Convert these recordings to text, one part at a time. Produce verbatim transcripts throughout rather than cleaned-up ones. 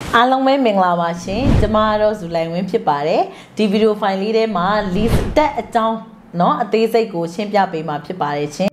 အားလုံးပဲမင်္ဂလာပါရှင်ကျမကတော့ဇူလိုင်ဝင်းဖြစ်ပါတယ်ဒီဗီဒီယိုဖိုင်လေးထဲမှာ list တက်အကြောင်းเนาะအသေးစိတ်ကိုရှင်းပြပေးမှာဖြစ်ပါတယ်ရှင်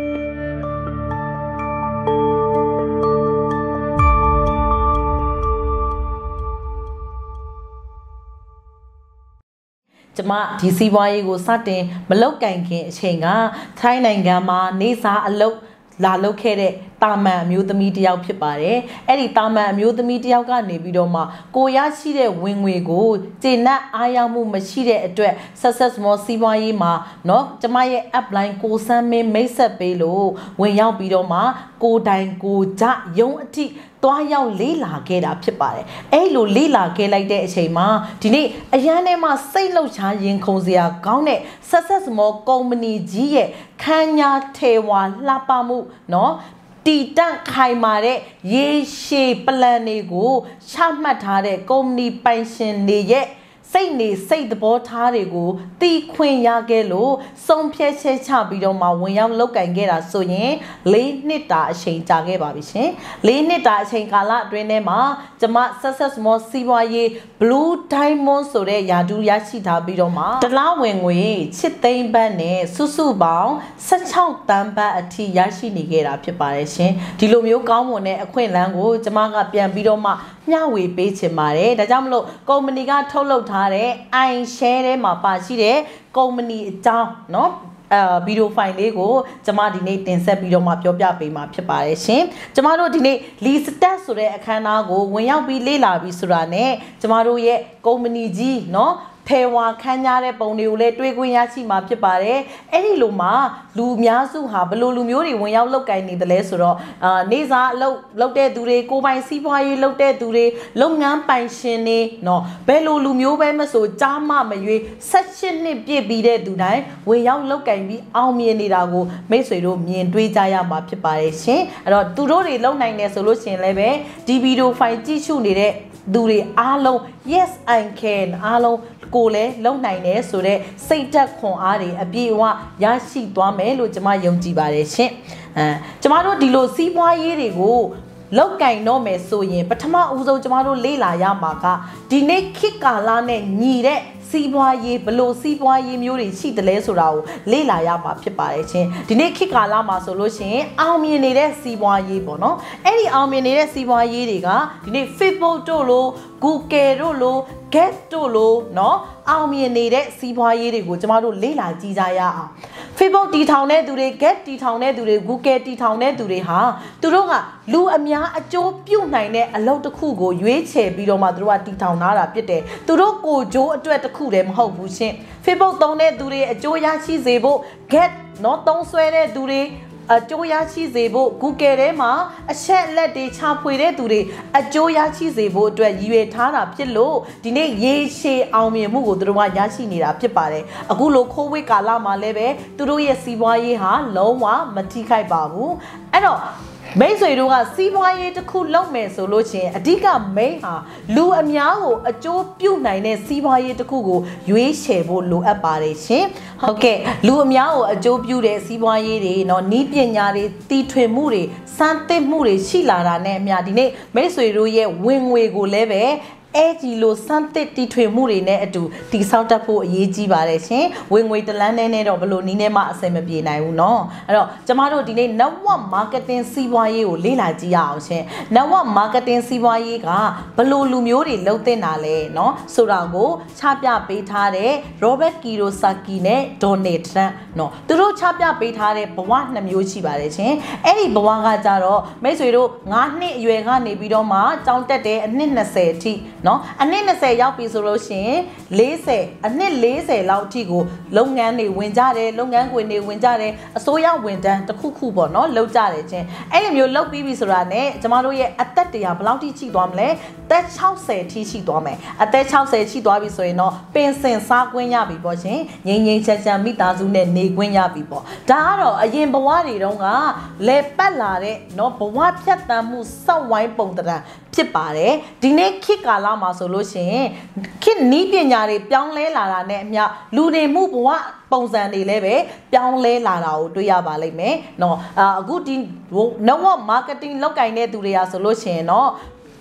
ကျမဒီစီးပွားရေးကိုစတင်မလုတ်ကင်ခင်အချိန်ကထိုင်းနိုင်ငံမှာနေစားအလုပ်လာလုပ်ခဲ့တဲ့တာမန်အမျိုးသမီးတယောက်ဖြစ်ပါတယ်အဲ့ဒီတာမန်အမျိုးသမီးတယောက်ကနေပြီးတော့မှကိုရရှိတဲ့ဝင်ငွေကိုကျေနပ်အားရမှုမရှိတဲ့အတွက် success small စီးပွားရေးမှာเนาะကျမရဲ့ app line ကိုစမ်းမင်းမိတ်ဆက်ပေးလို့ဝင်ရောက်ပြီးတော့မှကိုတိုင်ကိုကြရုံအထိသွားရောက်လေးလာခဲ့တာဖြစ်ပါတယ်အဲ့လိုလေးလာခဲ့လိုက်တဲ့အချိန်မှာဒီနေ့အရန်ထဲမှာစိတ်လှုပ်ရှားရင်ခုန်စရာကောင်းတဲ့ success small company ကြီးရဲ့ခန်းညာထေဝါလှပမှုเนาะတီတန့်ခိုင်မာတဲ့ရေရှည်ပလန်တွေကိုချမှတ်ထားတဲ့ကုမ္ပဏီပိုင်ရှင်တွေရဲ့စိတ်နေစိတ်သဘောထားတွေကိုတီးခွင့်ရခဲ့လို့စုံဖြဲချက်ချပြီးတော့မှဝင်ရောက်လောက်ကင်ခဲ့တာဆိုရင်လေးနှစ်တာအချိန်ကြာခဲ့ပါပြီရှင်လေးနှစ်တာအချိန်ကာလအတွင်းထဲမှာကျမ success small စီးပွားရေး blue diamond ဆိုတဲ့ယာတူရရှိထားပြီးတော့မှတလားဝင်ငွေချစ်သိန်းဘတ်နဲ့စုစုပေါင်း၁၆တန်းဘတ်အထိရရှိနေခဲ့တာဖြစ်ပါတယ်ရှင်ဒီလိုမျိုးကောင်းမွန်တဲ့အခွင့်အလမ်းကိုကျမကပြန်ပြီးတော့မှမျှဝေပေးချင်ပါတယ်ဒါကြောင့်မလို့ကုမ္ပဏီကထုတ်လုပ်ထားတဲ့ i share ထဲမှာပါရှိတဲ့ကုမ္ပဏီအကြောင်းเนาะအဲဗီဒီယိုဖိုင်လေးကိုကျမဒီနေ့တင်ဆက်ပြီးတော့မှပြောပြပေးမှာဖြစ်ပါတယ်ရှင်ကျမတို့ဒီနေ့ list stat ဆိုတဲ့အခမ်းအနားကိုဝင်ရောက်ပြီးလေ့လာပြီးဆိုတာနဲ့ကျမတို့ရဲ့ကုမ္ပဏီကြီးเนาะထေဝါခန်းညာတဲ့ပုံတွေကိုလည်းတွေးခွင့်ရရှိမှာဖြစ်ပါတယ်အဲ့ဒီလိုမှာလူအများစုဟာဘယ်လိုလူမျိုးတွေဝင်ရောက်လောက်ကင်နေတယ်လဲဆိုတော့အာနေစားအလုပ်လုပ်တဲ့သူတွေကိုပိုင်စီးပွားရေးလုပ်တဲ့သူတွေလုပ်ငန်းပိုင်ရှင်တွေเนาะဘယ်လိုလူမျိုးပဲမဆိုကြားမမရွေး၁၈နှစ်ပြည့်ပြီးတဲ့သူတိုင်းဝင်ရောက်လောက်ကင်ပြီးအောင်မြင်နေတာကိုမိတ်ဆွေတို့မြင်တွေ့ကြရမှာဖြစ်ပါတယ်ရှင်အဲ့တော့သူတို့တွေလုပ်နိုင်တယ်ဆိုလို့ရှိရင်လည်းပဲဒီဗီဒီယိုဖိုင်ကြည့်ရှုနေတဲ့သူတွေအားလုံး yes I can အားလုံးကိုလည်းလုံနိုင်တယ်ဆိုတော့စိတ်သက်ခွန်အားတွေအပြည့်အဝရရှိသွားမယ်လို့ကျွန်မယုံကြည်ပါတယ်ရှင်အဲကျွန်မတို့ဒီလိုစီးပွားရေးတွေကိုလောက်ကင်တော့မယ်ဆိုရင်ပထမဦးဆုံးကျွန်မတို့လေ့လာရမှာကဒီနေ့ခေတ်ကာလနဲ့ညီတဲ့စီးပွားရေးဘလို့စီးပွားရေးမျိုးတွေရှိတယ်လဲဆိုတာကိုလေ့လာရမှာဖြစ်ပါတယ်ရှင်ဒီနေ့ခေတ်ကာလမှာဆိုလို့ရှိရင်အောင်မြင်နေတဲ့စီးပွားရေးပေါ့နော်အဲ့ဒီအောင်မြင်နေတဲ့စီးပွားရေးတွေကဒီနေ့ Facebook တို့လို့ Google တို့လို့ Get တို့လို့เนาะအောင်မြင်နေတဲ့စီးပွားရေးတွေကိုကျမတို့လေ့လာကြည့်ကြရအောင် Facebook တီထောင်တဲ့သူတွေ Get တီထောင်တဲ့သူတွေ Google တီထောင်တဲ့သူတွေဟာသူတို့ကလူအများအကျိုးပြုနိုင်တဲ့အလုပ်တစ်ခုကိုရွေးချယ်ပြီးတော့မှသူတို့ကတီထောင်ထားတာဖြစ်တယ်သူတို့ကိုကြိုးအတွက်တစ်ခုတည်းမဟုတ်ဘူးရှင် Facebook သုံးတဲ့သူတွေအကျိုးရရှိစေဖို့ Get เนาะသုံးဆွဲတဲ့သူတွေအကျိုးရရှိစေဖို့ Google ထဲမှာအချက်အလက်တွေချဖွေတဲ့သူတွေအကျိုးရရှိစေဖို့အတွက်ရည်ရွယ်ထားတာဖြစ်လို့ဒီနေ့ရေရှည်အောင်မြင်မှုကိုသူတို့ကရရှိနေတာဖြစ်ပါတယ်အခုလိုကိုဗစ်ကာလမှာလည်းပဲသူတို့ရဲ့စီးပွားရေးဟာလုံးဝမထိခိုက်ပါဘူးအဲ့တော့မိတ်ဆွေတို့ကစီးပွားရေးတစ်ခုလုပ်မယ်ဆိုလို့ချင်းအဓိက main ဟာလူအများကိုအကျိုးပြုနိုင်တဲ့စီးပွားရေးတစ်ခုကိုရွေးချယ်ဖို့လိုအပ်ပါတယ်ရှင်ဟုတ်ကဲ့လူအများကိုအကျိုးပြုတဲ့စီးပွားရေးတွေเนาะဤပညာတွေတီထွင်မှုတွေစမ်းသစ်မှုတွေရှိလာတာနဲ့အမျှဒီနေ့မိတ်ဆွေတို့ရဲ့ဝင်ငွေကိုလည်းပဲအဲ့ဒီလိုစမ်းသစ်တီထွင်မှုတွေနဲ့အတူတီဆောက်တတ်ဖို့အရေးကြီးပါတယ်ရှင်ဝင်ငွေတလန်းနဲ့နဲ့တော့ဘလို့နီးနဲ့မှအဆင်မပြေနိုင်ဘူးเนาะအဲ့တော့ကျမတို့ဒီနေ့ network marketing စီးပွားရေးကိုလေ့လာကြည့်ရအောင်ရှင် network marketing စီးပွားရေးကဘလို့လူမျိုးတွေလုပ်တင်တာလဲเนาะဆိုတာကိုချပြပေးထားတဲ့ Robert Kiyosaki နဲ့ Donald Trump เนาะသူတို့ချပြပေးထားတဲ့ဘဝနှစ်မျိုးရှိပါတယ်ရှင်အဲ့ဒီဘဝကကြတော့မိတ်ဆွေတို့၅နှစ်အရွယ်ကနေပြီးတော့မှကျောင်းတက်တဲ့အနှစ်၂၀အထိเนาะအနှစ်၂၀ရောက်ပြီဆိုလို့ရှိရင်၄၀အနှစ်၄၀လောက်အထိကိုလုပ်ငန်းတွေဝင်ကြတယ်လုပ်ငန်းခွင်တွေဝင်ကြတယ်အစိုးရဝန်ထမ်းတစ်ခုခုပေါ့เนาะလုပ်ကြတယ်ချင်းအဲ့လိုမျိုးလုပ်ပြီးပြီဆိုတာနဲ့ကျမတို့ရဲ့အသက်တရားဘယ်လောက်ထိရှိသွားမလဲသက်၆၀ထိရှိသွားမယ်အသက်၆၀ရှိသွားပြီဆိုရင်တော့ပင်စင်စားခွင့်ရပြီပေါ့ရှင်ငိမ့်ငိမ့်ချမ်းချမ်းမိသားစုနဲ့နေခွင့်ရပြီပေါ့ဒါကတော့အရင်ဘဝတွေတုန်းကလဲပတ်လာတဲ့เนาะဘဝဖြတ်တန်းမှုစောက်ဝိုင်းပုံတံဖြစ်ပါတယ်ဒီနေ့ခေတ်ကာလမှာဆိုလို့ရှိရင်ခေတ်နီးပညာတွေပြောင်းလဲလာတာနဲ့အမျှလူနေမှုဘဝပုံစံတွေလည်းပဲပြောင်းလဲလာတာကိုတွေ့ရပါလိမ့်မယ်เนาะအခုဒီ network marketing လောက်ကင်တဲ့သူတွေကဆိုလို့ရှိရင်เนาะ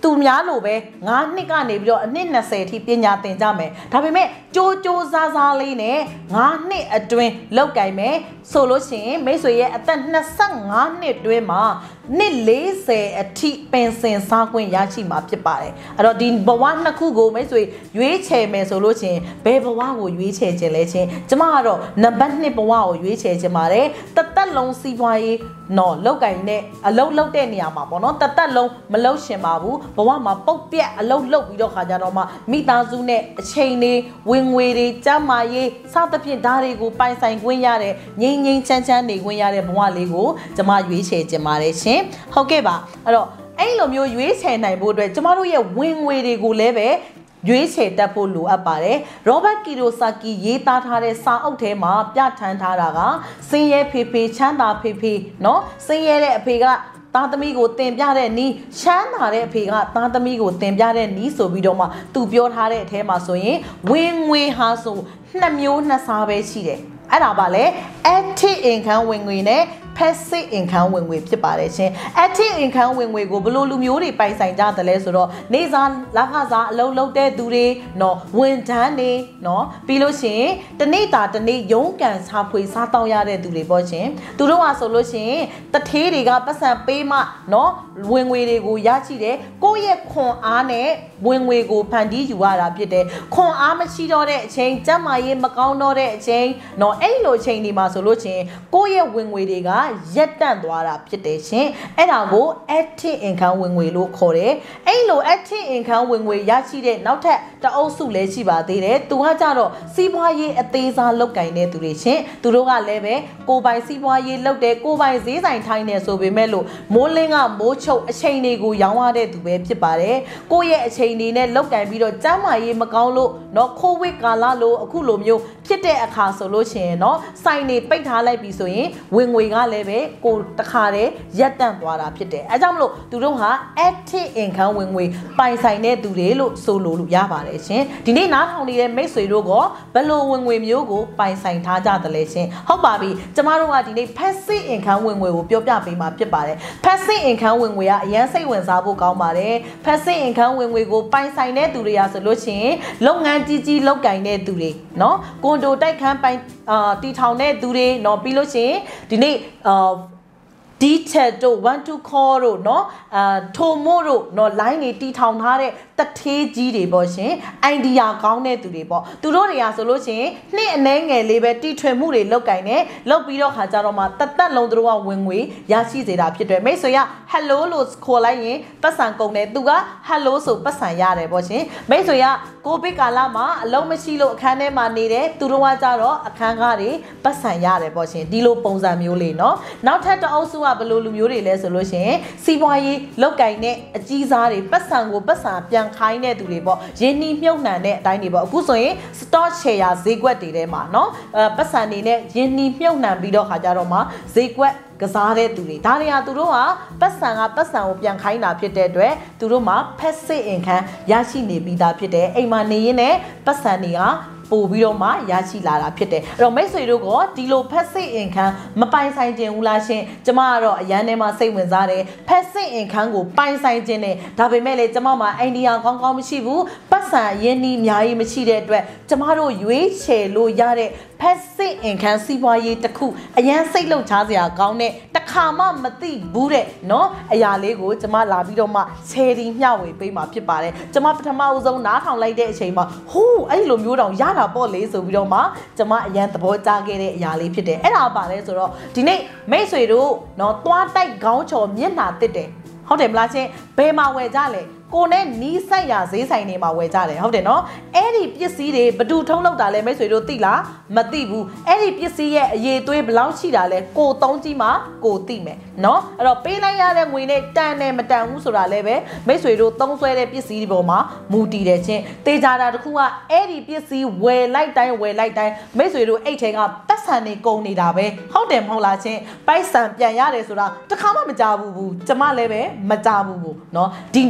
သူများလိုပဲငါးနှစ်ကနေပြီးတော့အနှစ်နှစ်ဆယ်ထိပညာသင်ကြမယ်ဒါပေမဲ့ကြိုးကြိုးစားစားလေးနဲ့ငါးနှစ်အတွင်းလောက်ကင်မယ်ဆိုလို့ရှိရင်မိတ်ဆွေရဲ့အသက်နှစ်ဆယ့်ငါးနှစ်တွင်းမှာနှစ်လေးဆယ်အထိပင်စင်စားခွင့်ရရှိမှာဖြစ်ပါတယ်အဲ့တော့ဒီဘဝနှစ်ခုကိုမိတ်ဆွေရွေးချယ်မယ်ဆိုလို့ချင်းဘယ်ဘဝကိုရွေးချယ်ခြင်းလဲချင်းကျမကတော့နံပါတ်နှစ်ဘဝကိုရွေးချယ်ခြင်းပါတယ်တသက်လုံးစီးပွားရေးနော်လောက်ကင်နဲ့အလုံးလုံးတဲ့နေရာမှာပေါ့နော်တသက်လုံးမလုံးရှင်ပါဘူးဘဝမှာပုတ်ပြက်အလုံးလုံးပြီးတော့ခါကြတော့မှမိသားစုနဲ့အချိန်တွေဝင်ငွေတွေကျန်းမာရေးစသဖြင့်ဓာတ်တွေကိုပိုင်ဆိုင်ခွင့်ရတဲ့ငြိမ်းငြိမ်းချမ်းချမ်းနေခွင့်ရတဲ့ဘဝလေးကိုကျမရွေးချယ်ခြင်းပါတယ်ရှင်ဟုတ်ကဲ့ပါအဲ့တော့အဲ့လိုမျိုးရွေးချယ်နိုင်ဖို့အတွက်ကျမတို့ရဲ့ဝင်ငွေတွေကိုလည်းပဲရွေးချယ်တတ်ဖို့လိုအပ်ပါတယ်ရောဘတ်ကီရိုဆာကီရေးသားထားတဲ့စာအုပ်ထဲမှာပြဋ္ဌာန်းထားတာကစင်ရဲဖေဖေချမ်းသာဖေဖေเนาะစင်ရဲတဲ့အဖေကသားသမီးကိုတင်ပြတဲ့နီးချမ်းသာတဲ့အဖေကသားသမီးကိုတင်ပြတဲ့နီးဆိုပြီးတော့မှသူပြောထားတဲ့အထဲမှာဆိုရင်ဝင်ငွေဟာဆိုနှစ်မျိုးနှစ်စားပဲရှိတယ်အဲ့ဒါပါလေ active income ဝင်ငွေနဲ့ passive income ဝင်ငွေဖြစ်ပါတယ်ရှင် active income ဝင်ငွေကိုဘလို့လူမျိုးတွေပိုင်ဆိုင်ကြတယ်လဲဆိုတော့နေစားလခစားအလုပ်လုပ်တဲ့သူတွေနော်ဝန်ထမ်းတွေနော်ပြီးလို့ရှိရင်တနေ့တာတနေ့ရုံးကန်စားဖွေစားတောင်းရတဲ့သူတွေပေါ့ရှင်သူတို့ကဆိုလို့ရှိရင်တထေးတွေကပတ်စံပေးမှနော်ဝင်ငွေတွေကိုရရှိတယ်ကိုယ့်ရဲ့ခွန်အားနဲ့ဝင်ငွေကိုဖန်တီးယူရတာဖြစ်တယ်ခွန်အားမရှိတော့တဲ့အချိန်ကျန်းမာရေးမကောင်းတော့တဲ့အချိန်နော်အဲ့လိုအချိန်ဒီမှာဆိုလို့ရှိရင်ကိုယ့်ရဲ့ဝင်ငွေတွေကရက်တန့်သွားတာဖြစ်တယ်ရှင်အဲ့ဒါကို active income ဝင်ငွေလို့ခေါ်တယ်အဲ့လို active income ဝင်ငွေရရှိတဲ့နောက်ထပ်တအုပ်စုလည်းရှိပါသေးတယ်သူကကြတော့စီးပွားရေးအသေးစားလုပ်ကင်တဲ့သူတွေရှင်သူတို့ကလည်းပဲကိုပိုင်စီးပွားရေးလုပ်တယ်ကိုပိုင်ဈေးဆိုင်ထိုင်းနေဆိုပေမဲ့လို့မိုးလင်းကမိုးချုပ်အချိန်တွေကိုရောင်းရတဲ့သူပဲဖြစ်ပါတယ်ကိုယ့်ရဲ့အချိန်တွေနဲ့လုပ်ကင်ပြီးတော့ကျန်းမာရေးမကောင်းလို့เนาะကိုဗစ်ကာလလို့အခုလိုမျိုးဖြစ်တဲ့အခါဆိုလို့ရှိရင်เนาะစိုင်နေပိတ်ထားလိုက်ပြီဆိုရင်ဝင်ငွေကလည်းပဲကိုတခါတည်းရက်တန့်သွားတာဖြစ်တယ်အဲကြောင့်မလို့သူတို့ဟာ active income ဝင်ငွေပိုင်ဆိုင်တဲ့သူတွေလို့ဆိုလို့ရပါတယ်ရှင်ဒီနေ့နားထောင်နေတဲ့မိတ်ဆွေတို့ကဘယ်လိုဝင်ငွေမျိုးကိုပိုင်ဆိုင်ထားကြသလဲရှင်ဟုတ်ပါပြီကျမတို့ကဒီနေ့ passive income ဝင်ငွေကိုပြောပြပေးမှာဖြစ်ပါတယ် passive income ဝင်ငွေကအရင်စိတ်ဝင်စားဖို့ကောင်းပါတယ် passive income ဝင်ငွေကိုပိုင်ဆိုင်တဲ့သူတွေရာဆိုလို့ရှိရင်လုပ်ငန်းကြီးကြီးလုပ်ကင်တဲ့သူတွေเนาะကွန်ဒိုတိုက်ခန်းပိုင်အာတီထောင်တဲ့သူတွေเนาะပြီးလို့ရှိရင်ဒီနေ့အာdetail တို့ one to call တို့เนาะအာထိုမို့တို့เนาะ line တွေတီထောင်ထားတဲ့တထေးကြီးတွေပေါ့ရှင် idea ကောင်းတဲ့သူတွေပေါ့သူတို့တွေကဆိုလို့ရှိရင်နှစ်အနှဲငယ်လေးပဲတီထွင်မှုတွေလုပ်ကင်နေလုပ်ပြီးတော့ခါကြတော့မှတသက်လုံးသူတို့ကဝင်ငွေရရှိစေတာဖြစ်တယ်မိတ်ဆွေက hello လို့ခေါ်လိုက်ရင်ပတ်စံကုန်တယ်သူက hello ဆိုပတ်စံရတယ်ပေါ့ရှင်မိတ်ဆွေကကိုဗစ်ကာလမှာအလုံးမရှိလို့အခန်းထဲမှာနေတယ်သူတို့ကကြတော့အခန်းကားတွေပတ်စံရတယ်ပေါ့ရှင်ဒီလိုပုံစံမျိုးလေးเนาะနောက်ထပ်တအုပ်စုကဘယ်လိုလူမျိုးတွေလဲဆိုလို့ရှိရင်စီးပွားရေးလောက်ကင်တဲ့အကြီးစားတွေပတ်စံကိုပတ်စံပြန်ခိုင်းတဲ့သူတွေပေါ့ရင်းနှီးမြှုပ်နှံတဲ့အတိုင်းတွေပေါ့အခုဆိုရင် stock share ဈေးကွက်တွေထဲမှာเนาะအဲပတ်စံတွေနဲ့ရင်းနှီးမြှုပ်နှံပြီးတော့ခါကြတော့မှဈေးကွက်ကစားတဲ့သူတွေဒါတွေကသူတို့ကပတ်စံကပတ်စံကိုပြန်ခိုင်းတာဖြစ်တဲ့အတွက်သူတို့မှာ passive income ရရှိနေပြီးသားဖြစ်တယ်အိမ်မှာနေရင်းနဲ့ပတ်စံတွေကပို့ပြီးတော့မှရရှိလာတာဖြစ်တယ်အဲ့တော့မိတ်ဆွေတို့ကဒီလို passive income မပိုင်ဆိုင်ခြင်းဘူးလားရှင်ကျမကတော့အရန်ထဲမှာစိတ်ဝင်စားတယ် passive income ကိုပိုင်ဆိုင်ခြင်းနဲ့ဒါပေမဲ့လည်းကျမမှာ idea ကောင်းကောင်းမရှိဘူးပတ်စံရင်းနှီးအများကြီးမရှိတဲ့အတွက်ကျမတို့ရွေးချယ်လို့ရတဲ့ passive income စီးပွားရေးတစ်ခုအရန်စိတ်လှုပ်ရှားစရာကောင်းတဲ့တစ်ခါမှမသိဘူးတဲ့เนาะအရာလေးကိုကျမလာပြီးတော့မှ sharing မျှဝေပေးမှာဖြစ်ပါတယ်ကျမပထမဦးဆုံးနားထောင်လိုက်တဲ့အချိန်မှာဟိုးအဲ့လိုမျိုးတောင်ရတာပေါ့လေဆိုပြီးတော့မှကျမအရန်သဘောကျခဲ့တဲ့အရာလေးဖြစ်တယ်အဲ့ဒါပါလဲဆိုတော့ဒီနေ့မိတ်ဆွေတို့เนาะသွားတိုက်ခေါင်းချော်မျက်နှာတစ်တယ်ဟုတ်တယ်မလားချင်းဘယ်မှာဝယ်ကြလဲကိုနဲ့နီးဆိုင်ရာဈေးဆိုင်တွေမှာဝယ်ကြတယ်ဟုတ်တယ်နော်အဲ့ဒီပစ္စည်းတွေဘသူထုံးလောက်တာလဲမိတ်ဆွေတို့သိလားမသိဘူးအဲ့ဒီပစ္စည်းရဲ့အရေးသွေးဘလောက်ရှိတာလဲကိုသုံးကြည့်မှကိုသိမယ်နော်အဲ့တော့ပေးလိုက်ရတဲ့ငွေနဲ့တန်တယ်မတန်ဘူးဆိုတာလဲပဲမိတ်ဆွေတို့သုံးဆွဲတဲ့ပစ္စည်းတွေပေါ်မှာမူတည်တယ်ချင်းတေချာတာတခုကအဲ့ဒီပစ္စည်းဝယ်လိုက်တိုင်းဝယ်လိုက်တိုင်းမိတ်ဆွေတို့အဲ့ထဲကပတ်စံတွေကုန်နေတာပဲဟုတ်တယ်မဟုတ်လားချင်းပိုက်ဆံပြန်ရတယ်ဆိုတာတခါမှမကြဘူးဘူးကျမလည်းပဲမကြဘူးဘူးနော်ဒီနေ့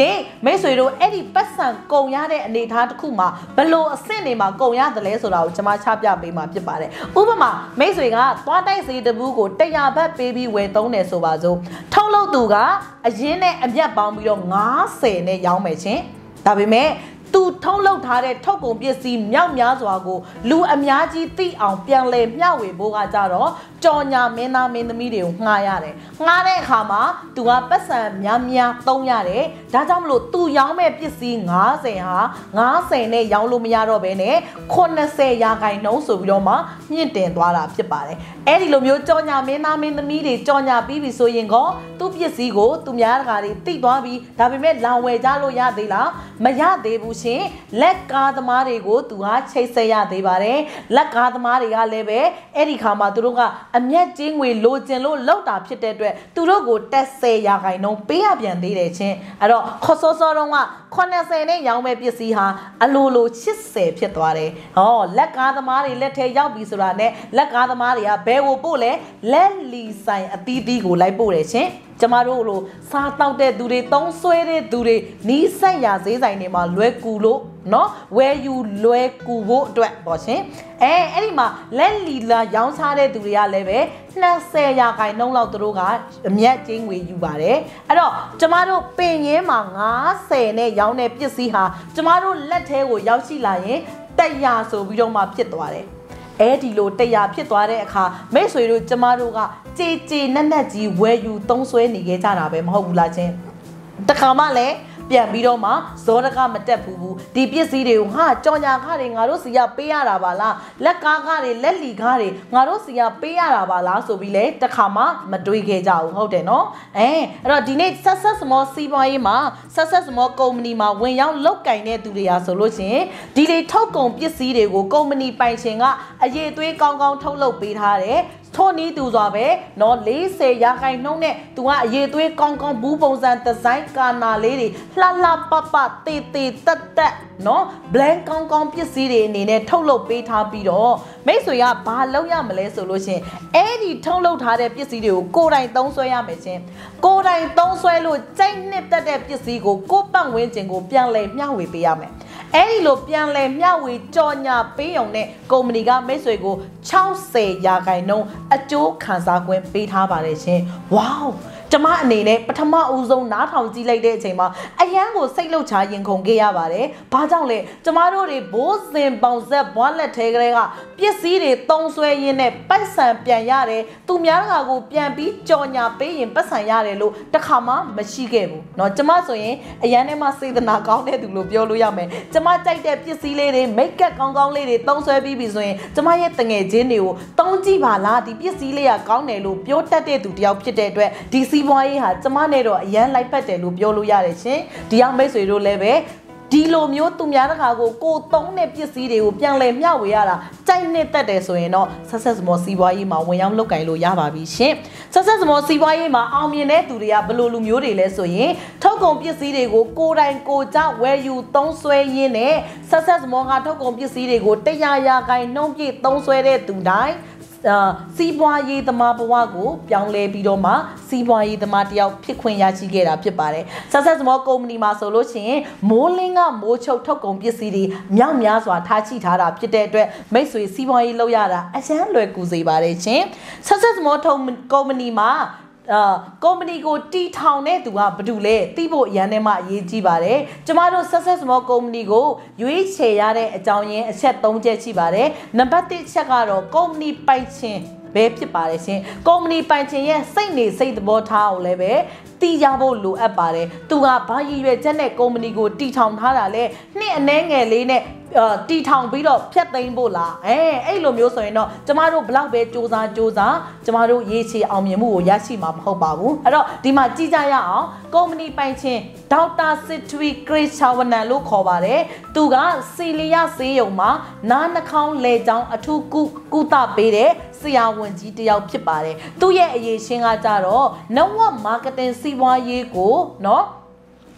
မိတ်ဆွေတို့အဲ့ဒီပတ်စံကုံရတဲ့အနေအထားတစ်ခုမှာဘလို့အဆင့်တွေမှာကုံရတယ်လဲဆိုတာကိုကျွန်မချပြပေးမှာဖြစ်ပါတယ်ဥပမာမိတ်ဆွေကသွားတိုက်စေတဘူးကိုတစ်ရာဘတ်ပေးပြီးဝယ်သုံးတယ်ဆိုပါစို့ထုတ်လုပ်သူကအရင်နဲ့အမြတ်ပေါင်းပြီးတော့ငါးဆယ်နဲ့ရောင်းမယ်ချင်းဒါပေမဲ့သူထုတ်လုပ်ထားတဲ့ထုတ်ကုန်ပစ္စည်းမြောက်များစွာကိုလူအများကြီးသိအောင်ပြန်လည်မျှဝေဖို့ကကြတော့ကြော်ညာမင်းသားမင်းသမီးတွေကိုငှားရတယ်ငှားတဲ့အခါမှာသူကပတ်စံများများသုံးရတယ်ဒါကြောင့်မလို့သူရောင်းမဲ့ပစ္စည်းငါးဆယ်ဟာငါးဆယ်နဲ့ရောင်းလို့မရတော့ဘဲနဲ့ခုနှစ်ဆယ်ရာခိုင်နှုန်းဆိုပြီးတော့မှမြင့်တင်သွားတာဖြစ်ပါတယ်အဲ့ဒီလိုမျိုးကြော်ညာမင်းသားမင်းသမီးတွေကြော်ညာပြီးပြီဆိုရင်ကောသူ့ပစ္စည်းကိုသူများတကာတွေသိသွားပြီးဒါပေမဲ့လောင်ဝယ်ကြလို့ရသေးလားမရသေးဘူးရှင်လက်ကားသမားတွေကိုသူကချိတ်ဆက်ရသေးပါတယ်လက်ကားသမားတွေကလည်းပဲအဲ့ဒီခါမှာသူတို့ကအမျက်ကြီးငွေလိုချင်လို့လောက်တာဖြစ်တဲ့အတွက်သူတို့ကိုတက်ဆယ်ရာခိုင်နှုန်းပေးရပြန်သေးတယ်ချင်းအဲ့တော့ခေါ်စောစောတော့ကခုနှစ်ဆယ်နဲ့ရောင်းမဲ့ပစ္စည်းဟာအလိုလိုရှစ်ဆယ်ဖြစ်သွားတယ်ဟောလက်ကားသမားတွေလက်ထဲရောက်ပြီဆိုတာနဲ့လက်ကားသမားတွေကဘယ်ကိုပို့လဲလက်လီဆိုင်အသီးသီးကိုလိုက်ပို့တယ်ချင်းကျမတို့လိုစားတောက်တဲ့သူတွေသုံးဆွဲတဲ့သူတွေနီးစပ်ရာဈေးဆိုင်တွေမှာလွယ်ကူလို့နော်ဝယ်ယူလွယ်ကူဖို့အတွက်ပေါ့ရှင်အဲအဲ့ဒီမှာလက်လီလာရောင်းချတဲ့သူတွေကလည်းပဲနှစ်ဆယ်ရာခိုင်နှုန်းလောက်သူတို့ကအမျက်ချင်းငွေယူပါတယ်အဲ့တော့ကျမတို့ပင်ရင်းမှာငါးဆယ်နဲ့ရောင်းတဲ့ပစ္စည်းဟာကျမတို့လက်ထဲကိုရောက်ရှိလာရင်တစ်ရာဆိုပြီးတော့မှဖြစ်သွားတယ်အဲ့ဒီလိုတရားဖြစ်သွားတဲ့အခါမိတ်ဆွေတို့ကျမတို့ကကြေကြေနက်နက်ကြီးဝယ်ယူသုံးဆွဲနေခဲ့ကြတာပဲမဟုတ်ဘူးလားချင်းတခါမှလည်းပြန်ပြီးတော့မှဇောတကမတက်ဘူးဘူးဒီပစ္စည်းတွေကိုဟာကြော်ညာကားတွေငါတို့စီကပေးရတာပါလားလက်ကားကားတွေလက်လီကားတွေငါတို့စီကပေးရတာပါလားဆိုပြီးလဲတခါမှမတွေးခဲ့ကြဘူးဟုတ်တယ်နော်အဲအဲ့တော့ဒီနေ့ success small စီးပွားရေးမှာ success small company မှာဝင်ရောက်လုပ်ကင်တဲ့သူတွေဟာဆိုလို့ရှိရင်ဒီလေထုတ်ကုန်ပစ္စည်းတွေကို company ပိုင်ရှင်ကအရေးသွေးကောင်းကောင်းထုတ်လုပ်ပေးထားတယ်ထို့နည်းသူစွာပဲเนาะလေးဆယ်ရာခိုင်နှုန်းနဲ့သူကအရေးသွေးကောင်းကောင်းဘူးပုံစံဒီဇိုင်းကာနာလေးတွေလှလှပပတေတေတက်တက်เนาะ blend ကောင်းကောင်းပစ္စည်းတွေအနေနဲ့ထုတ်လုပ်ပေးထားပြီးတော့မိတ်ဆွေကဘာလုပ်ရမလဲဆိုလို့ရှင်အဲ့ဒီထုတ်လုပ်ထားတဲ့ပစ္စည်းတွေကိုကိုယ်တိုင်သုံးဆွဲရမယ်ရှင်ကိုယ်တိုင်သုံးဆွဲလို့ကြိုက်နှစ်တက်တဲ့ပစ္စည်းကိုကိုယ်ပတ်ဝန်းကျင်ကိုပြန်လည်မျှဝေပေးရမယ်အဲ့ဒီလိုပြန်လည်မျှဝေကြော်ညာပေးအောင်တဲ့ကုမ္ပဏီကမိတ်ဆွေကို၆၀ရာခိုင်နှုန်းအကျိုးခံစား권ပေးထားပါတယ်ရှင်ဝေါကျမအနေနဲ့ပထမဦးဆုံးနားထောင်ကြည့်လိုက်တဲ့အချိန်မှာအရန်ကိုစိတ်လှုပ်ရှားရင်ခုန်ခဲ့ရပါတယ်။ဘာကြောင့်လဲကျမတို့တွေဘိုးစင်ပေါင်ဆက်ဘွားလက်ထဲကလေးကပစ္စည်းတွေသုံးဆွဲရင်းနဲ့ပတ်စံပြန်ရတယ်။သူများကကိုပြန်ပြီးကြော်ညာပေးရင်ပတ်စံရတယ်လို့တခါမှမရှိခဲ့ဘူး။เนาะကျမဆိုရင်အရန်ထဲမှာစေတနာကောင်းတဲ့သူလို့ပြောလို့ရမယ်။ကျမကြိုက်တဲ့ပစ္စည်းလေးတွေမိတ်ကပ်ကောင်းကောင်းလေးတွေသုံးဆွဲပြီးပြီဆိုရင်ကျမရဲ့တငယ်ချင်းတွေကိုသုံးကြည့်ပါလားဒီပစ္စည်းလေးကကောင်းတယ်လို့ပြောတတ်တဲ့သူတယောက်ဖြစ်တဲ့အတွက်ဒီစီးပွားရေးဟာကျမနဲ့တော့အရန်လိုက်ဖက်တယ်လို့ပြောလို့ရတယ်ရှင်ဒီအောင်မိတ်ဆွေတို့လည်းပဲဒီလိုမျိုးသူများတခါကိုကိုသုံးတဲ့ပစ္စည်းတွေကိုပြန်လည်မျှဝေရတာကြိုက်နှစ်သက်တယ်ဆိုရင်တော့ success small စီးပွားရေးမှာဝင်ရောက်လုပ်ကင်လို့ရပါပြီရှင် success small စီးပွားရေးမှာအောင်မြင်တဲ့သူတွေကဘယ်လိုလူမျိုးတွေလဲဆိုရင်ထုတ်ကုန်ပစ္စည်းတွေကိုကိုယ်တိုင်ကိုကြဝယ်ယူသုံးဆွဲရင်းနဲ့ success small ကထုတ်ကုန်ပစ္စည်းတွေကိုတရာရာခိုင်နှုန်းပြည့်သုံးဆွဲတဲ့သူတိုင်းစီးပွားရေးသမားဘဝကိုပြောင်းလဲပြီးတော့မှစီးပွားရေးသမားတယောက်ဖြစ်ခွင့်ရရှိခဲ့တာဖြစ်ပါတယ် Success Small Company မှာဆိုလို့ရှိရင်မိုးလင်းကမိုးချုပ်ထုတ်ကုန်ပစ္စည်းတွေမြောက်များစွာထားရှိထားတာဖြစ်တဲ့အတွက်မိတ်ဆွေစီးပွားရေးလုပ်ရတာအကျန်းလွယ်ကူစေပါတယ်ရှင် Success Small Company မှာအာကုမ္ပဏီကိုတီထောင်တဲ့သူကဘာတူလဲသိဖို့ရန်ထဲမှာအရေးကြီးပါတယ်ကျမတို့ Success Small Company ကိုရွေးချယ်ရတဲ့အကြောင်းရင်းအချက်၃ချက်ရှိပါတယ်နံပါတ်၁ချက်ကတော့ကုမ္ပဏီပိုင်ရှင်ပဲဖြစ်ပါတယ်ရှင်ကုမ္ပဏီပိုင်ရှင်ရဲ့စိတ်နေစိတ်သဘောထားကိုလည်းပဲတီးကြဖို့လိုအပ်ပါတယ်သူကဘာရည်ရွယ်ချက်နဲ့ကုမ္ပဏီကိုတီထောင်ထားတာလဲနှစ်အနည်းငယ်လေးနဲ့တီထောင်ပြီးတော့ဖြတ်သိမ်းဖို့လားအဲအဲ့လိုမျိုးဆိုရင်တော့ကျမတို့ဘလောက်ပဲစူးစမ်းစူးစမ်းကျမတို့ရေချေအောင်မြင်မှုကိုရရှိမှာမဟုတ်ပါဘူးအဲ့တော့ဒီမှာကြည့်ကြရအောင်ကုမ္ပဏီပိုင်ရှင်ဒေါက်တာစစ်ထွီခရစ်ချာဝနန်လို့ခေါ်ပါတယ်သူကစီလီယာဆေးရုံမှာနားနှာခေါင်းလေချောင်းအထူးကုကုသပေးတဲ့ဆရာဝန်ကြီးတယောက်ဖြစ်ပါတယ်သူ့ရဲ့အရေးရှင်းကကြတော့နဝမာကတင်စီးပွားရေးကိုเนาะ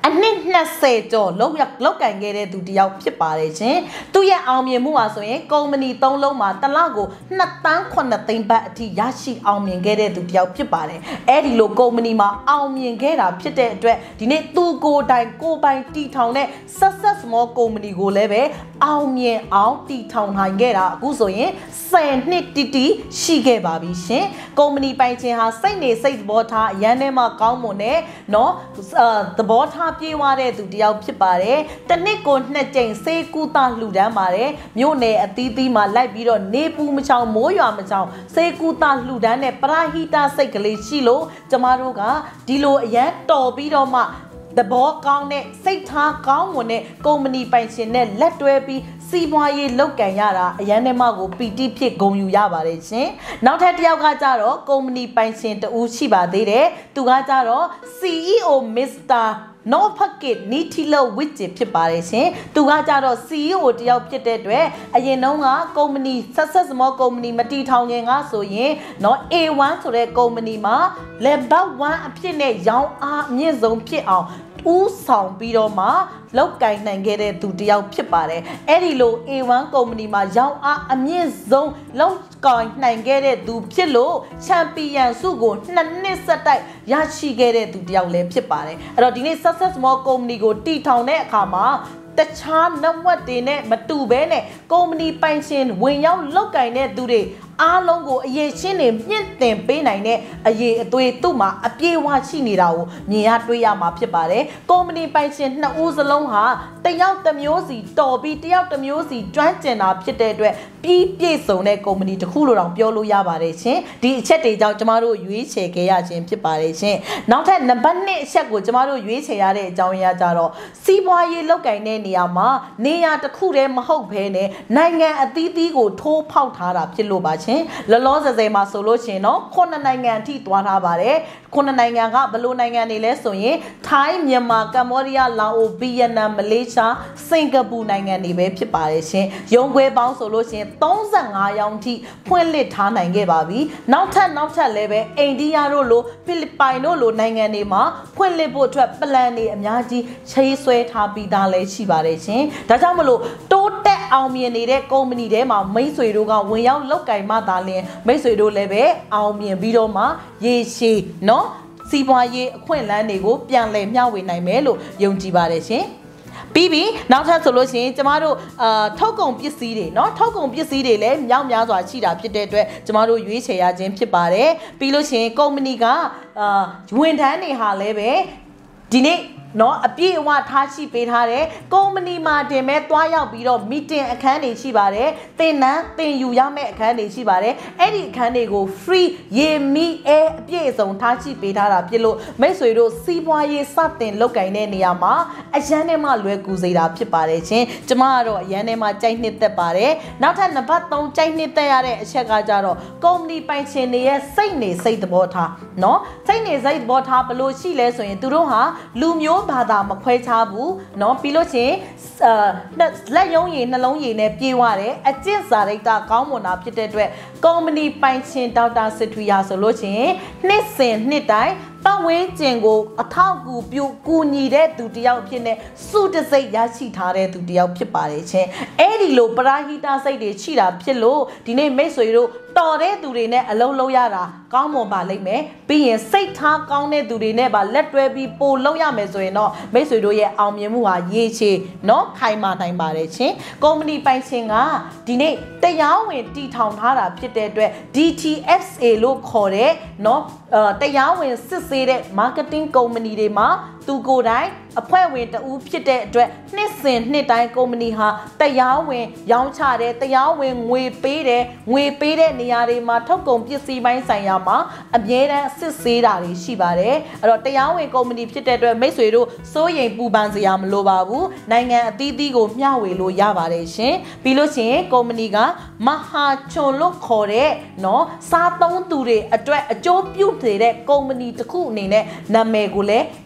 อันนี้น่าเสียจโลกอยากโลกการเงินดูดีเอาพิบาเลยใช่ตัวอย่างเอาเมียมัวส่วนกองมันนี่ต้องลงมาตลาดกูนัดตั้งคนนัดเต็มแบบที่ยาชีเอาเมียเงินดูดีเอาพิบาเลยเอ็ดโลกองมันนี่มาเอาเมียเงินรับพิเศษด้วยทีนี้ตู้กูได้กูไปตีทางเนี่ยสัสสัสมอกองมันนี่กูเลยเว้เอาเมียเอาตีทางหายเงินละกูส่วนเส้นนี่ตีตีชีเก็บบาบิเช่กองมันนี่ไปเช่นหาเส้นเนี่ยเส้นบอท่ายันเนี่ยมาเก้าโมงเนี่ยเนาะเอ่อบอท่าพี่ว่าเนี่ยดูดีเอาพิบาเลยแต่นี่คนเนี่ยเจงเซกูตาหลุดมาเลยมิวเนี่ยอตีตีมาไล่บีโดเนปูมเช้าโมยามเช้าเซกูตาหลุดเนี่ยปราหิตาเซกเลชิโลจะมารู้กันดีโลยันต่อบีโดมาแต่บอกกองเนี่ยเซท่ากองหมดเนี่ยกองมันนี่ไปเช่นเนี่ยเล็ดด้วยปีซีบอยเลิกแก่ยาละยันเนี่ยมากูปีที่พิกงอยู่ยาบาเลยเช่นน้องแท้เดียวกันจ้ารอกองมันนี่ไปเช่นตัวชิบาดีเด้ตัวกันจ้ารอ ซี อี โอ มิสเตอร์โนพักเก็ตนิทิโลวิจิพิบาเลยเช่นตัวกันจ้ารอ ซี อี โอ เดียวพิเดด้วยไอ้ยันน้องอ่ะกองมันนี่สัสสัสมอกองมันนี่มาตีทางยังอ่ะส่วนเนาะ เอ วัน ส่วนกองมันนี่มาเลเวลวันพิเนี่ยยาวอ่ะเนี่ยส่งพิเอาอู้สองปีโดมาแล้วไก่ในเกเรตูเดียวพิบาเลยเอริโล เอ วัน กองมันนี่มายาวอ่ะอเมียส่งแล้วไก่ในเกเรตูพิโลแชมเปี้ยนสู้กูนั่นเนี่ยสไตล์ยาชีเกเรตูเดียวเลยพิบาเลยเราทีนี้สัสสัสมอกองมันนี่กูตีทางเนี่ยขามาแต่ชาน้ำวัดเนี่ยมาตูเบเนี่ยกองมันนี่ไปเช่นเวียนแล้วไก่เนี่ยดูดิอาลงกูเย่ชินเนี่ยมีเต็มไปไหนเนี่ยเย่ตัวตู้มาอภิวาชินีเรามีฮัตด้วยยามาพิบาเลยกองมันนี่ไปเช่นน่าอู้สลงหาแต่ยาวแต่มีโอสีต่อปีแต่ยาวแต่มีโอสีจ้างเจนาพิเดด้วยปีเปียส่งในกองมันนี่จะคู่เราเปียวลุยาบาเลยเช่นดีเช็ดเดียวจะมาดูยุ้ยเชกยาเช่นพิบาเลยเช่นน้องแท้นับบันเนี่ยเช็ดกูจะมาดูยุ้ยเชียร์เจ้าเนี่ยจ้ารอซีบอยเล่าไก่เนี่ยเนี่ยมาเนี่ยจะคู่เรมหกเพเนี่ยนายงานอติติกูโทรเผาทาราพิโลบาเช่นแล้วล้อจะใจมาโซโล่เชนเนาะคนในงานที่ตัวท่าบาร์คนในงานก็บลูในงานนี่เลยส่วนยี่ไทยเมียนมากัมพูชาลาวเวียดนามมาเลเซียสิงคโปร์ในงานนี่เป็นพิบาร์เชนยงเว็บบางโซโล่เชนต้องสั่งหายองที่พูดเล็ดท่าในงานบาร์บีนอกจากนอกจากเลยเป็นอินเดียโรโลฟิลิปปินส์โรโลในงานนี่มาพูดเล็ดบทว่าแปลนนี่อเมริกาใช้สวยท่าปีดาเลยชิบาร์เชนแต่ถ้ามาโลโตแต่เอาเมียนี่เด็กกองมันนี่เด็กมาไม่สวยดูกันวันยาวลูกไก่มาตาเลี้ยไม่สวยดูเลยเบ้เอาเมียบีโดมาเยชีเนาะซีบอยเย่ขวัญแลนนี่กูเปลี่ยนเลยไม่เอาไว้ไหนเมลูยงจีบาเลยใช่ปีบีน้องท่านสโลชินจะมาดูเอ่อท่ากงพิษสีเดเนาะท่ากงพิษสีเดเลยยาวๆส่วนชีดาพิษเดด้วยจะมาดูยุ้ยเชียร์จินพิษบาเลยปีโลชินกองมันนี่ก็เอ่อวันทันนี่หาเลยเบ้ทีนี้เนาะอภิว่าท้าชีไปท่าเลยกองมันนี่มาเดแม่ตัวอยากปีโดมีติ้งအခန်းနေရှိပါတယ်တင်နန်းတင်ယူရမယ့်အခန်းနေရှိပါတယ်အဲ့ဒီအခန်းတွေကို free ရေမီအဲအပြည့်အစုံထားရှိပေးထားတာဖြစ်လို့မိတ်ဆွေတို့စီးပွားရေးစတင်လုပ်ကိုင်တဲ့နေရာမှာအရန်နဲ့မှလွယ်ကူစေတာဖြစ်ပါတယ်ရှင်ကျမကတော့အရန်နဲ့မှကြိုက်နှစ်သက်ပါတယ်နောက်ထပ်နံပါတ်သုံးကြိုက်နှစ်သက်ရတဲ့အချက်ကကြတော့ကုမ္ပဏီပိုင်ရှင်တွေရဲ့စိတ်နေစိတ်သဘောထားเนาะစိတ်နေစိတ်သဘောထားဘယ်လိုရှိလဲဆိုရင်သူတို့ဟာလူမျိုးဘာသာမခွဲခြားဘူးเนาะပြီးလို့ချင်းလက်ယုံရည်နှလုံးရည်နဲ့ပြေးသွားတယ်အကျင့်စာရိတ္တကောင်းမွန်တာဖြစ်တဲ့အတွက်ကုမ္ပဏီပိုင်ရှင်ဒေါက်တာစစ်ထွေရဆိုလို့ချင်းနှစ်စဉ်နှစ်တိုင်းပတ်ဝန်းကျင်ကိုအထောက်အကူပြုကူညီတဲ့သူတယောက်ဖြစ်နေစုတစိတ်ရရှိထားတဲ့သူတယောက်ဖြစ်ပါတယ်ချင်းအဲ့ဒီလိုပရာဟိတစိတ်တွေရှိတာဖြစ်လို့ဒီနေ့မိတ်ဆွေတို့တော်တဲ့သူတွေနဲ့အလုံးလုံးရတာကောင်းမွန်ပါလိမ့်မယ်ပြီးရင်စိတ်ထားကောင်းတဲ့သူတွေနဲ့ပါလက်တွဲပြီးပို့လုံးရမယ်ဆိုရင်တော့မိတ်ဆွေတို့ရဲ့အောင်မြင်မှုဟာရေချေเนาะခိုင်မာနိုင်ပါတယ်ချင်းကုမ္ပဏီပိုင်ရှင်ကဒီနေ့တရားဝင်တည်ထောင်ထားတာဖြစ်တဲ့အတွက် D T F A လို့ခေါ်တဲ့เนาะတရားဝင်စစ်ဆေးတဲ့ marketing ကုမ္ပဏီတွေမှာသူကိုယ်တိုင်အဖွဲ့ဝင်တဦးဖြစ်တဲ့အတွက်နှစ်စဉ်နှစ်တိုင်းကုမ္ပဏီဟာတရားဝင်ရောင်းချတယ်တရားဝင်ငွေပေးတယ်ငွေပေးတဲ့နေရာတွေမှာထုတ်ကုန်ပစ္စည်းပိုင်းဆိုင်ရာမှာအမြဲတမ်းစစ်ဆေးတာတွေရှိပါတယ်အဲ့တော့တရားဝင်ကုမ္ပဏီဖြစ်တဲ့အတွက်မိတ်ဆွေတို့စိုးရိမ်ပူပန်စရာမလိုပါဘူးနိုင်ငံအသီးသီးကိုမျှဝေလို့ရပါတယ်ရှင်ပြီးလို့ရှိရင်ကုမ္ပဏီကမဟာချွန်လို့ခေါ်တဲ့เนาะစားသုံးသူတွေအတွက်အကျိုးပြုတဲ့ကုမ္ပဏီတစ်ခုအနေနဲ့နာမည်ကိုလည်း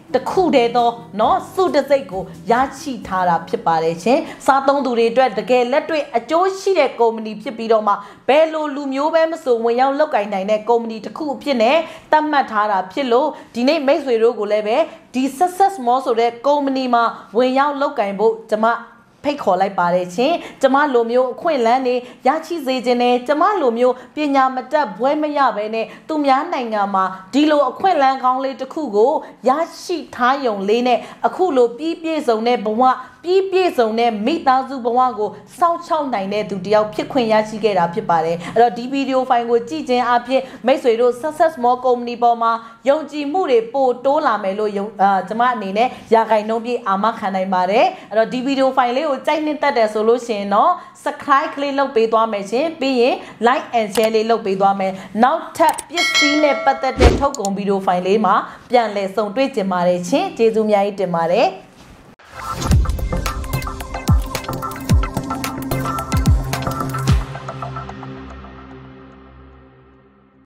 တခုတည်းသောเนาะစုတစိတ်ကိုရရှိထားတာဖြစ်ပါတယ်ရှင်စားသုံးသူတွေအတွက်တကယ်လက်တွေ့အကျိုးရှိတဲ့ကုမ္ပဏီဖြစ်ပြီးတော့မှဘယ်လိုလူမျိုးပဲမဆိုဝင်ရောက်လုပ်ကိုင်နိုင်တဲ့ကုမ္ပဏီတစ်ခုအဖြစ်နဲ့သတ်မှတ်ထားတာဖြစ်လို့ဒီနေ့မိတ်ဆွေတို့ကိုလည်းပဲဒီ Success Mall ဆိုတဲ့ကုမ္ပဏီမှာဝင်ရောက်လုပ်ကိုင်ဖို့ကျွန်မဖိတ်ခေါ်လိုက်ပါတယ်ရှင်ကျမလိုမျိုးအခွင့်အလမ်းတွေရရှိစေခြင်းနဲ့ကျမလိုမျိုးပညာမတတ်ဘွဲမရဘဲနဲ့သူများနိုင်ငံမှာဒီလိုအခွင့်အလမ်းကောင်းလေးတစ်ခုကိုရရှိထားယုံလေးနဲ့အခုလိုပြည့်ပြည့်စုံတဲ့ဘဝပြည့်ပြည့်စုံတဲ့မိသားစုဘဝကိုစောင့်ရှောက်နိုင်တဲ့သူတယောက်ဖြစ်ခွင့်ရရှိခဲ့တာဖြစ်ပါတယ်အဲ့တော့ဒီဗီဒီယိုဖိုင်ကိုကြည့်ခြင်းအပြင်မိတ်ဆွေတို့ Success Mall Company ပေါ်မှာယုံကြည်မှုတွေပိုတိုးလာမယ်လို့ယုံအာကျမအနေနဲ့ရာခိုင်နှုန်းပြည့်အာမခံနိုင်ပါတယ်အဲ့တော့ဒီဗီဒီယိုဖိုင်လေးကိုကြိုက်နှစ်သက်တယ်ဆိုလို့ရှိရင်တော့ subscribe ကလေးလုပ်ပေးသွားမယ်ရှင်ပြီးရင် like and share လေးလုပ်ပေးသွားမယ်နောက်ထပ်ပစ္စည်းနဲ့ပတ်သက်တဲ့ထုတ်ကုန်ဗီဒီယိုဖိုင်လေးမှာပြန်လည်ဆုံတွေ့ကြပါတယ်ရှင်ကျေးဇူးအများကြီးတင်ပါတယ်